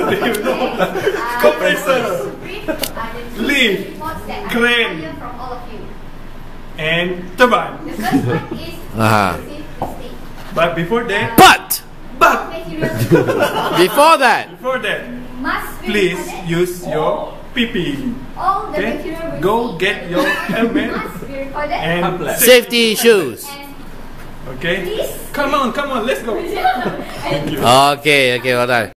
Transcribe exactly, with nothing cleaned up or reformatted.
Leave, no. Compressor. Leaf. Crane. And turbine. The first one is Uh-huh. state. But before that, But but before that, before that, must be please recorded. use your P P E. All the Okay? material Go received get your helmet must be recorded. and safety shoes. And Okay? please. Come on, come on, let's go. And Okay, okay, well done.